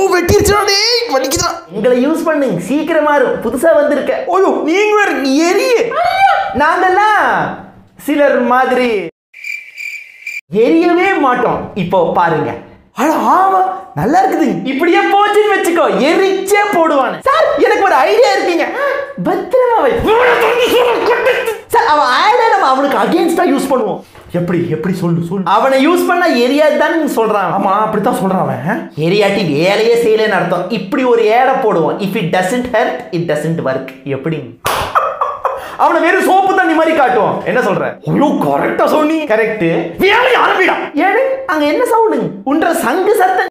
அப்போ வெட்டிருச்சுடா டேய் வலிக்குதுடா. எங்களை யூஸ் பண்ணுங்க சீக்கிரமா இருக்கும் புதுசா வந்திருக்க. ஐயோ நீங்க வேற எரிய. நாங்கெல்லாம் சிலர் மாதிரி எரியவே மாட்டோம். இப்போ பாருங்க. அட ஆமா நல்லா இருக்குது. இப்படியே போச்சுன்னு வச்சுக்கோ எரிச்சே போடுவானு. சார் எனக்கு ஒரு ஐடியா இருக்குங்க. பத்திரமா வை சார். அவன் ஐடியா நம்ம அவனுக்கு அகைன்ஸ்டா யூஸ் பண்ணுவோம். எப்படி எப்படி சொல்லு. அவனை யூஸ் பண்ணா எரியாதுதான் சொல்றான். ஆமா அப்படித்தான் சொல்றான் அவன். எரியாட்டி வேலையே செய்யலன்னு அர்த்தம். இப்படி ஒரு ஏடை போடுவோம். If it doesn't hurt it doesn't work. எப்படி அவனை வெறும் சோப்பு தண்ணி மாதிரி காட்டுவோம். என்ன சொல்ற? ஐயோ கரெக்டா சொன்னீங்க. கரெக்ட். வேலையை ஆரம்பிடா. ஏடு அங்க என்ன சவுண்டுங்க? உன்ற சங்கு சத்தம்.